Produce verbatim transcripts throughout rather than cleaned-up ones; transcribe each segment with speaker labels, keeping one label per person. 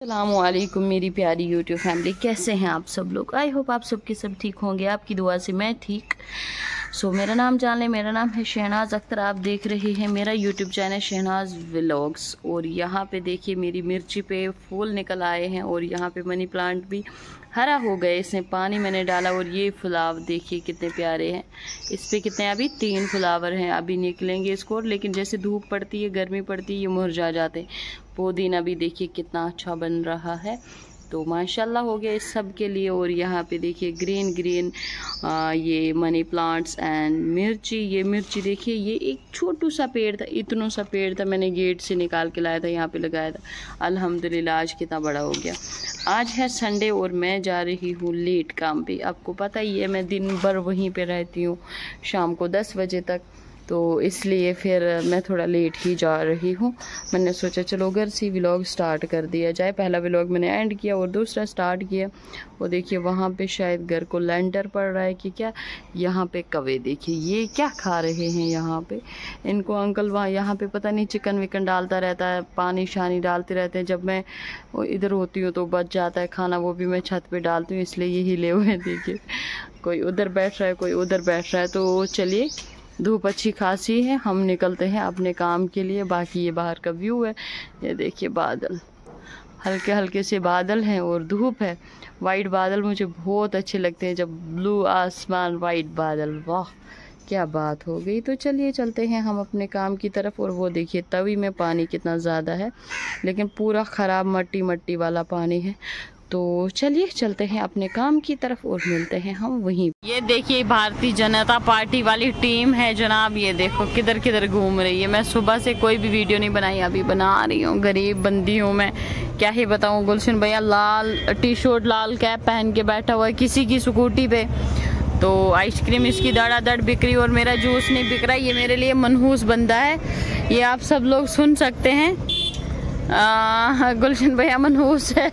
Speaker 1: अस्सलामुअलैकुम मेरी प्यारी यूट्यूब फैमिली, कैसे हैं आप सब लोग। आई होप आप सबके सब ठीक होंगे, आपकी दुआ से मैं ठीक। सो so, मेरा नाम जान लें, मेरा नाम है शहनाज अख्तर। आप देख रहे हैं मेरा यूट्यूब चैनल शहनाज व्लॉग्स। और यहाँ पे देखिए मेरी मिर्ची पे फूल निकल आए हैं और यहाँ पे मनी प्लांट भी हरा हो गए, इसमें पानी मैंने डाला। और ये फ्लावर देखिए कितने प्यारे हैं, इस पे कितने अभी तीन फ्लावर हैं, अभी निकलेंगे इसको। लेकिन जैसे धूप पड़ती है, गर्मी पड़ती है, ये मुरझा जाते हैं। पुदीना भी देखिए कितना अच्छा बन रहा है, तो माशाल्लाह हो गया इस सब के लिए। और यहाँ पे देखिए ग्रीन ग्रीन आ, ये मनी प्लांट्स एंड मिर्ची। ये मिर्ची देखिए, ये एक छोटू सा पेड़ था, इतना सा पेड़ था, मैंने गेट से निकाल के लाया था, यहाँ पे लगाया था। अल्हम्दुलिल्लाह आज कितना बड़ा हो गया। आज है संडे और मैं जा रही हूँ लेट काम पे। आपको पता ही है मैं दिन भर वहीं पे रहती हूँ शाम को दस बजे तक, तो इसलिए फिर मैं थोड़ा लेट ही जा रही हूँ। मैंने सोचा चलो घर से व्लॉग स्टार्ट कर दिया जाए। पहला व्लॉग मैंने एंड किया और दूसरा स्टार्ट किया। वो देखिए वहाँ पे शायद घर को लेंटर पड़ रहा है कि क्या। यहाँ पे कौवे देखिए ये क्या खा रहे हैं यहाँ पे। इनको अंकल वहाँ यहाँ पे पता नहीं चिकन विकन डालता रहता है, पानी शानी डालते रहते हैं। जब मैं इधर होती हूँ तो बच जाता है खाना, वो भी मैं छत पर डालती हूँ, इसलिए ये हिले हुए हैं। देखिए कोई उधर बैठ रहा है, कोई उधर बैठ रहा है। तो चलिए धूप अच्छी खासी है, हम निकलते हैं अपने काम के लिए। बाकी ये बाहर का व्यू है, ये देखिए बादल हल्के हल्के से बादल हैं और धूप है। वाइट बादल मुझे बहुत अच्छे लगते हैं, जब ब्लू आसमान वाइट बादल, वाह क्या बात हो गई। तो चलिए चलते हैं हम अपने काम की तरफ। और वो देखिए तवी में पानी कितना ज़्यादा है, लेकिन पूरा ख़राब मट्टी मट्टी वाला पानी है। तो चलिए चलते हैं अपने काम की तरफ और मिलते हैं हम वहीं। ये देखिए भारतीय जनता पार्टी वाली टीम है जनाब, ये देखो किधर किधर घूम रही है। मैं सुबह से कोई भी वीडियो नहीं बनाई, अभी बना रही हूँ। गरीब बंदी हूँ मैं, क्या ही बताऊँ। गुलशन भैया लाल टी शर्ट लाल कैप पहन के बैठा हुआ है किसी की स्कूटी पे। तो आइसक्रीम इसकी दड़ादड़ बिक रही और मेरा जूस नहीं बिक रहा। ये मेरे लिए मनहूस बंदा है, ये आप सब लोग सुन सकते हैं। आ, गुलशन भैया मनहूस है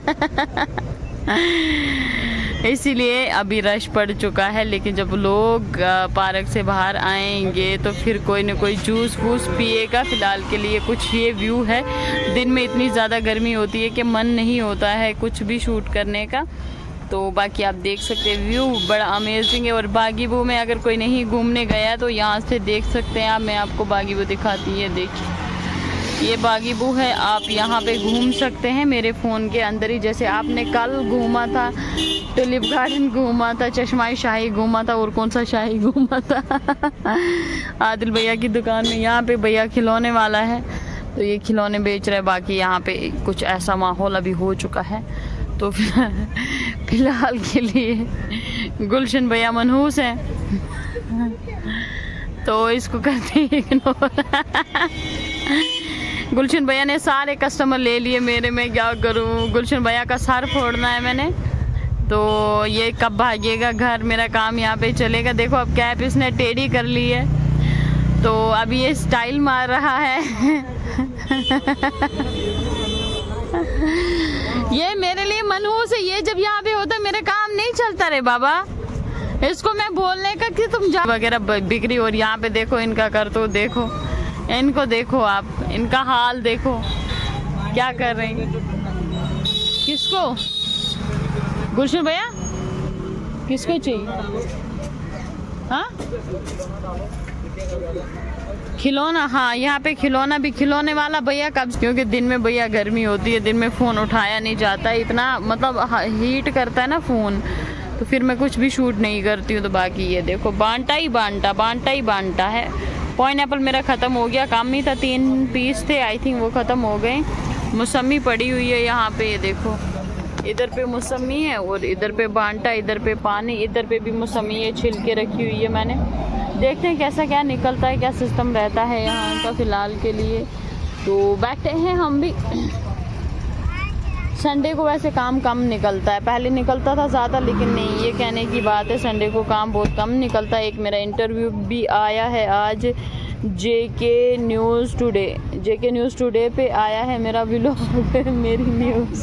Speaker 1: इसीलिए अभी रश पड़ चुका है। लेकिन जब लोग पार्क से बाहर आएंगे तो फिर कोई न कोई जूस वूस पिएगा। फिलहाल के लिए कुछ ये व्यू है। दिन में इतनी ज़्यादा गर्मी होती है कि मन नहीं होता है कुछ भी शूट करने का। तो बाकी आप देख सकते हैं व्यू बड़ा अमेजिंग है। और बागीबू में अगर कोई नहीं घूमने गया तो यहाँ से देख सकते हैं आप। मैं आपको बागीबू दिखाती है, देखिए ये बागीबू है, आप यहाँ पे घूम सकते हैं मेरे फ़ोन के अंदर ही। जैसे आपने कल घूमा था, टुलिप गार्डन घूमा था, चश्मा शाही घूमा था, और कौन सा शाही घूमा था आदिल भैया की दुकान में। यहाँ पे भैया खिलौने वाला है, तो ये खिलौने बेच रहे हैं। बाकी यहाँ पे कुछ ऐसा माहौल अभी हो चुका है। तो फिलहाल के लिए गुलशन भैया मनहूस हैं, तो इसको करते हैं इग्नोर गुलशन भैया ने सारे कस्टमर ले लिए मेरे, में क्या करूं। गुलशन भैया का सर फोड़ना है मैंने, तो ये कब भागेगा घर, मेरा काम यहाँ पे चलेगा। देखो अब कैप इसने टेढ़ी कर ली है, तो अभी ये स्टाइल मार रहा है ये मेरे लिए मनहूस है। ये जब यहाँ पे होता मेरा काम नहीं चलता रे बाबा। इसको मैं बोलने का कि तुम जा वगैरह बिक्री। और यहाँ पे देखो इनका कर, तो देखो इनको, देखो आप इनका हाल देखो क्या कर रहे हैं। किसको गुलशन भैया किसको चाहिए? हाँ खिलौना, हाँ यहाँ पे खिलौना भी, खिलौने वाला भैया कब, क्योंकि दिन में भैया गर्मी होती है, दिन में फ़ोन उठाया नहीं जाता, इतना मतलब हीट करता है ना फ़ोन, तो फिर मैं कुछ भी शूट नहीं करती हूँ। तो बाकी ये देखो बांटा ही बांटा बांटा ही बांटा है। पाइनएप्पल मेरा ख़त्म हो गया, काम ही था, तीन पीस थे आई थिंक, वो ख़त्म हो गए। मौसमी पड़ी हुई है यहाँ पे, ये देखो इधर पे मौसमी है और इधर पे बांटा, इधर पे पानी, इधर पे भी मौसमी है, छिल के रखी हुई है मैंने। देखते हैं कैसा क्या निकलता है, क्या सिस्टम रहता है यहाँ का फ़िलहाल के लिए। तो बैठे हैं हम भी। संडे को वैसे काम कम निकलता है, पहले निकलता था ज़्यादा, लेकिन नहीं, ये कहने की बात है संडे को काम बहुत कम निकलता है। एक मेरा इंटरव्यू भी आया है आज JK news today, JK news today पे आया है मेरा व्लॉग मेरी न्यूज़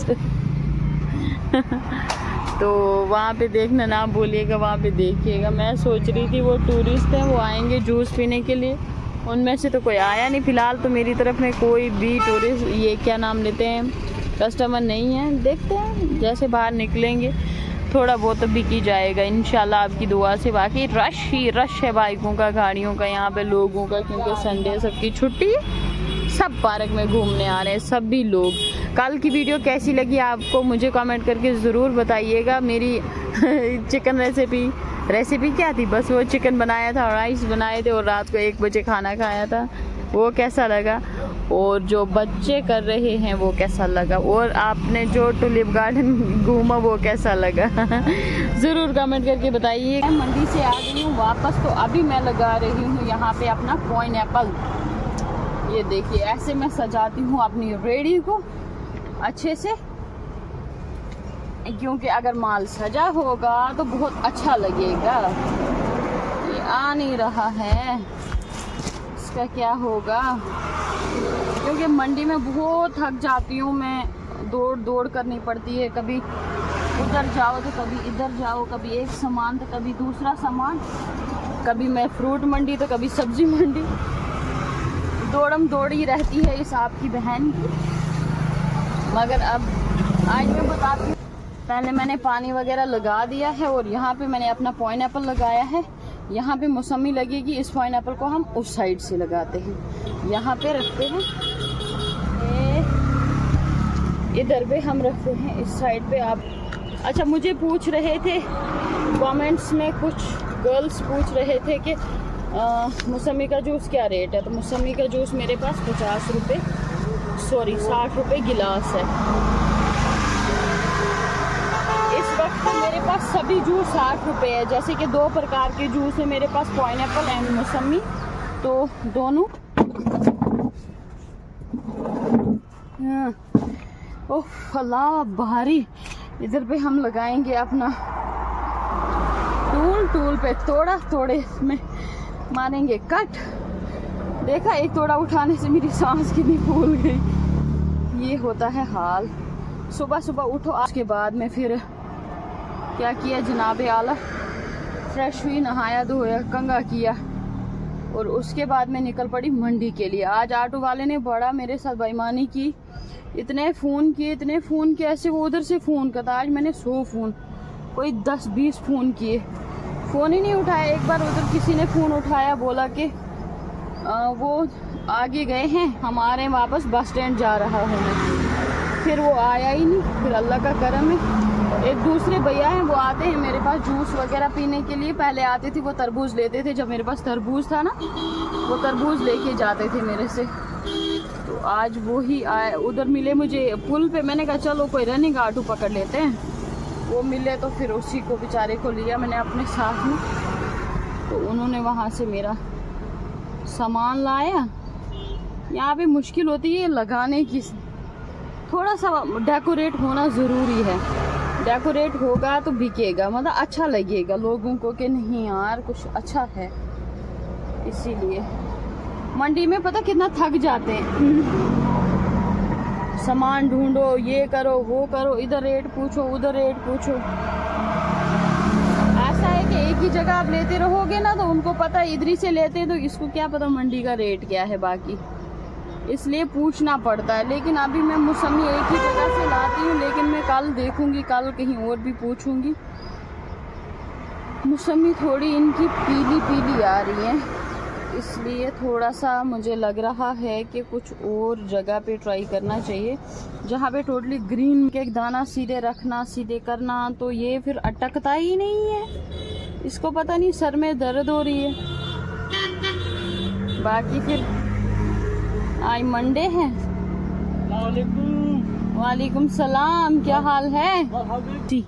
Speaker 1: तो वहाँ पे देखना ना भूलिएगा, वहाँ पे देखिएगा। मैं सोच रही थी वो टूरिस्ट हैं, वो आएंगे जूस पीने के लिए, उनमें से तो कोई आया नहीं फ़िलहाल। तो मेरी तरफ में कोई भी टूरिस्ट, ये क्या नाम लेते हैं, कस्टमर नहीं है। देखते हैं जैसे बाहर निकलेंगे थोड़ा बहुत तो बिक ही जाएगा इंशाल्लाह आपकी दुआ से। बाकी रश ही रश है बाइकों का, गाड़ियों का, यहाँ पे लोगों का, क्योंकि संडे सबकी छुट्टी है। सब पार्क में घूमने आ रहे हैं सभी लोग। कल की वीडियो कैसी लगी आपको मुझे कमेंट करके ज़रूर बताइएगा। मेरी चिकन रेसिपी रेसिपी क्या थी, बस वो चिकन बनाया था, राइस बनाए थे और रात को एक बजे खाना खाया था, वो कैसा लगा, और जो बच्चे कर रहे हैं वो कैसा लगा, और आपने जो टुलिप गार्डन घूमा वो कैसा लगा ज़रूर कमेंट करके बताइए। मैं मंडी से आ गई हूँ वापस, तो अभी मैं लगा रही हूँ यहाँ पे अपना पाइनएप्पल। ये देखिए ऐसे मैं सजाती हूँ अपनी रेडी को अच्छे से, क्योंकि अगर माल सजा होगा तो बहुत अच्छा लगेगा। ये आ नहीं रहा है, इसका क्या होगा, क्योंकि मंडी में बहुत थक जाती हूँ मैं, दौड़ दौड़ करनी पड़ती है। कभी उधर जाओ तो कभी इधर जाओ, कभी एक सामान तो कभी दूसरा सामान, कभी मैं फ्रूट मंडी तो कभी सब्जी मंडी, दौड़म दौड़ी रहती है इस आपकी बहन की। मगर अब आज मैं बताती हूँ, पहले मैंने पानी वगैरह लगा दिया है और यहाँ पे मैंने अपना पाइनएप्पल लगाया है। यहाँ पे मौसमी लगेगी, इस पाइनएप्पल को हम उस साइड से लगाते हैं, यहाँ पे रखते हैं, इधर पे हम रखते हैं इस साइड पे। आप अच्छा मुझे पूछ रहे थे कमेंट्स में, कुछ गर्ल्स पूछ रहे थे कि मौसमी का जूस क्या रेट है, तो मौसमी का जूस मेरे पास पचास रुपये सॉरी साठ रुपये गिलास है। इस वक्त मेरे पास सभी जूस साठ रुपये है, जैसे कि दो प्रकार के जूस है मेरे पास, पाइनएप्पल एंड मौसमी, तो दोनों। ओह अल्लाह भारी। इधर पे हम लगाएंगे अपना टूल, टूल पे तोड़ा, तोड़े में मारेंगे कट। देखा एक तोड़ा उठाने से मेरी सांस कितनी फूल गई। ये होता है हाल। सुबह सुबह उठो, आज के बाद में फिर क्या किया जनाबे आला, फ्रेश हुई, नहाया धोया, कंघा किया और उसके बाद में निकल पड़ी मंडी के लिए। आज ऑटो वाले ने बड़ा मेरे साथ बेईमानी की, इतने फ़ोन किए इतने फ़ोन किए, ऐसे वो उधर से फ़ोन करता। आज मैंने सौ फ़ोन, कोई दस बीस फ़ोन किए, फ़ोन ही नहीं उठाया। एक बार उधर किसी ने फ़ोन उठाया, बोला कि आ, वो आगे गए हैं, हम आ रहे हैं वापस, बस स्टैंड जा रहा हूँ मैं। फिर वो आया ही नहीं। फिर अल्लाह का करम है, एक दूसरे भैया हैं वो आते हैं मेरे पास जूस वगैरह पीने के लिए। पहले आते थे वो तरबूज लेते थे, जब मेरे पास तरबूज था ना वो तरबूज लेके जाते थे मेरे से। तो आज वो ही आए, उधर मिले मुझे पुल पे। मैंने कहा चलो कोई रनिंग ऑटो पकड़ लेते हैं, वो मिले तो फिर उसी को बेचारे को लिया मैंने अपने साथ में। तो उन्होंने वहाँ से मेरा सामान लाया। यहाँ पे मुश्किल होती है लगाने की, थोड़ा सा डेकोरेट होना ज़रूरी है। डेकोरेट होगा तो बिकेगा, मतलब अच्छा लगेगा लोगों को कि नहीं यार कुछ अच्छा है। इसीलिए मंडी में पता कितना थक जाते हैं, सामान ढूंढो, ये करो वो करो, इधर रेट पूछो उधर रेट पूछो। ऐसा है कि एक ही जगह आप लेते रहोगे ना तो उनको पता है इधर ही से लेते हैं, तो इसको क्या पता मंडी का रेट क्या है बाकी, इसलिए पूछना पड़ता है। लेकिन अभी मैं मौसमी एक ही जगह से लाती हूँ, लेकिन मैं कल देखूंगी, कल कहीं और भी पूछूंगी। मौसमी थोड़ी इनकी पीली पीली आ रही है, इसलिए थोड़ा सा मुझे लग रहा है कि कुछ और जगह पे ट्राई करना चाहिए जहाँ पे टोटली ग्रीन के दाना सीधे रखना, सीधे करना, तो ये फिर अटकता ही नहीं है। इसको पता नहीं सर में दर्द हो रही है। बाकी फिर आज मंडे है। वालेकुम सलाम, क्या हाल है जी?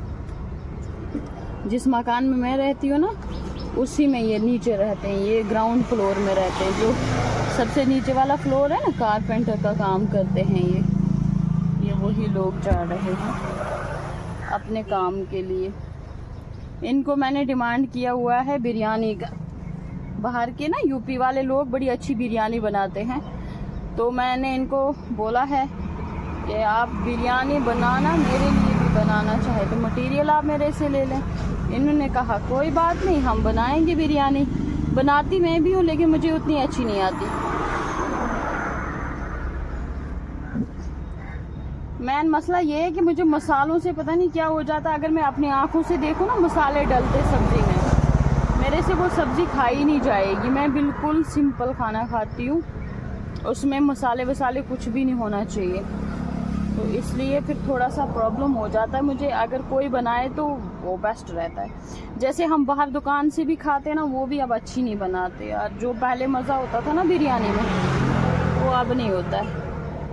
Speaker 1: जिस मकान में मैं रहती हूँ ना उसी में ये नीचे रहते हैं, ये ग्राउंड फ्लोर में रहते हैं। जो सबसे नीचे वाला फ्लोर है ना, कारपेंटर का काम करते हैं ये ये वही लोग जा रहे हैं अपने काम के लिए। इनको मैंने डिमांड किया हुआ है बिरयानी का। बाहर के ना यूपी वाले लोग बड़ी अच्छी बिरयानी बनाते हैं, तो मैंने इनको बोला है कि आप बिरयानी बनाना, मेरे लिए भी बनाना चाहे तो मटेरियल आप मेरे से ले लें। इन्होंने कहा कोई बात नहीं, हम बनाएंगे बिरयानी। बनाती मैं भी हूँ लेकिन मुझे उतनी अच्छी नहीं आती। मेन मसला ये है कि मुझे मसालों से पता नहीं क्या हो जाता है। अगर मैं अपनी आंखों से देखूँ ना मसाले डलते सब्जी में, मेरे से वो सब्जी खाई नहीं जाएगी। मैं बिल्कुल सिंपल खाना खाती हूँ, उसमें मसाले वसाले कुछ भी नहीं होना चाहिए, तो इसलिए फिर थोड़ा सा प्रॉब्लम हो जाता है मुझे। अगर कोई बनाए तो वो बेस्ट रहता है। जैसे हम बाहर दुकान से भी खाते ना, वो भी अब अच्छी नहीं बनाते यार। जो पहले मज़ा होता था ना बिरयानी में, वो अब नहीं होता है।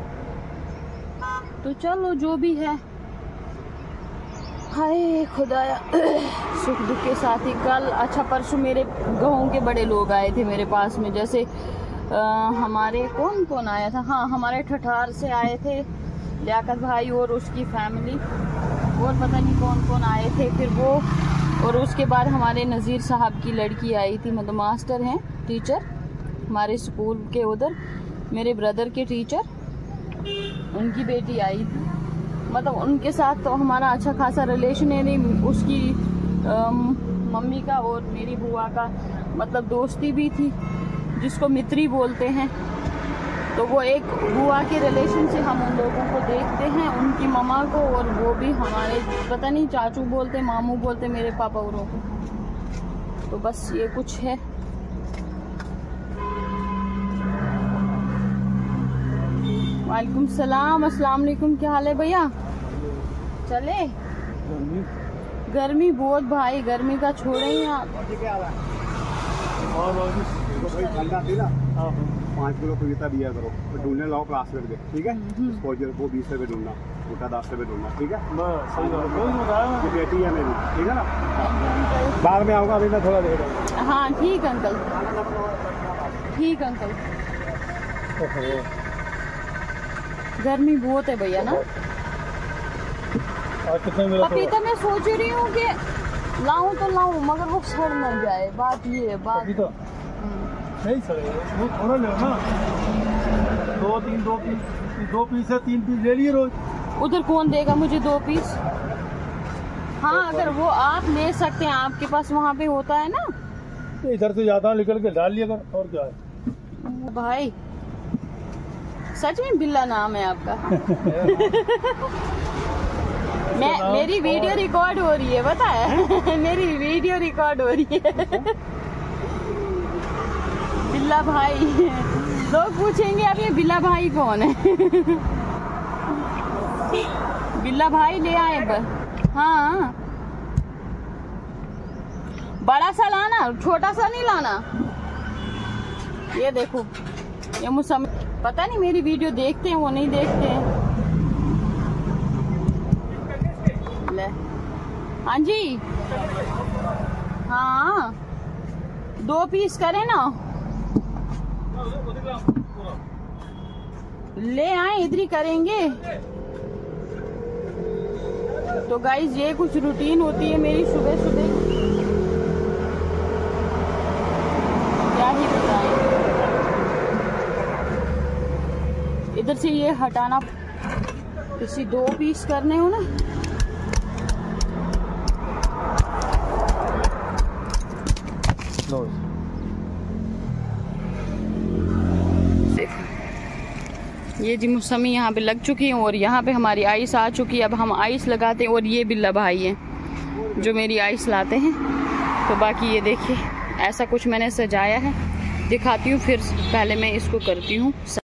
Speaker 1: तो चलो जो भी है, हाय खुदाया, सुख दुख के साथ ही। कल अच्छा परसों मेरे गाँव के बड़े लोग आए थे मेरे पास में, जैसे आ, हमारे कौन कौन आया था, हाँ हमारे ठठार से आए थे लियाकत भाई और उसकी फैमिली, और पता नहीं कौन कौन आए थे फिर वो। और उसके बाद हमारे नज़ीर साहब की लड़की आई थी, मतलब मास्टर हैं, टीचर हमारे स्कूल के उधर, मेरे ब्रदर के टीचर, उनकी बेटी आई थी। मतलब उनके साथ तो हमारा अच्छा खासा रिलेशन है, नहीं उसकी मम्मी का और मेरी बुआ का मतलब दोस्ती भी थी, जिसको मित्री बोलते हैं। तो वो एक बुआ के रिलेशन से हम उन लोगों को देखते हैं, उनकी ममा को, और वो भी हमारे पता नहीं चाचू बोलते, मामू बोलते मेरे पापा औरों को। तो बस ये कुछ है। वालेकुम सलाम, अस्सलाम वालेकुम, क्या हाल है भैया? चले? गर्मी बहुत भाई, गर्मी का छोड़े ही आप।
Speaker 2: ठंडा थी ना, पाँच किलो पपीता दिया करो, तो ढूंढने लाओ क्लास करके, ठीक है? वो बीस रुपये ढूंढना, छोटा दस रुपये ढूंढना, ठीक है? ये बेटी है मेरी, ठीक है ना? बाद में आऊँगा, अभी मैं थोड़ा देर।
Speaker 1: हाँ ठीक अंकल, ठीक अंकल। गर्मी बहुत है भैया ना। पपीता मैं सोच रही हूँ कि लाऊं तो लाऊं, मगर वो सड़ न जाए, बात ये है। बात
Speaker 2: नहीं सड़ेगा, वो थोड़ा ले ना, दो तीन दो पीस दो पीस है, तीन पीस ले लिए रोज।
Speaker 1: उधर कौन देगा मुझे दो पीस? हाँ अगर वो आप ले सकते हैं, आपके पास वहाँ पे होता है ना।
Speaker 2: इधर से जाता हूँ, निकल के डाल लिया कर, और क्या है
Speaker 1: भाई। सच में बिल्ला नाम है आपका? मैं मेरी वीडियो रिकॉर्ड हो रही है, पता है? मेरी वीडियो रिकॉर्ड हो रही है। बिल्ला भाई, लोग पूछेंगे अब ये बिल्ला भाई कौन है? बिल्ला भाई ले आए बस। हाँ बड़ा सा लाना, छोटा सा नहीं लाना। ये देखो, ये मुझे पता नहीं मेरी वीडियो देखते हैं वो नहीं देखते हैं। ले हाँ जी, हाँ दो पीस करें ना, ले आए, इधर ही करेंगे। तो गाइज ये कुछ रूटीन होती है मेरी सुबह सुबह, क्या ही बताएं। इधर से ये हटाना, किसी दो पीस करने हो ना। ये जी मौसमी यहाँ पे लग चुकी है, और यहाँ पे हमारी आइस आ चुकी है। अब हम आइस लगाते हैं, और ये बिल्ला भाई है जो मेरी आइस लाते हैं। तो बाकी ये देखिए, ऐसा कुछ मैंने सजाया है, दिखाती हूँ फिर। पहले मैं इसको करती हूँ।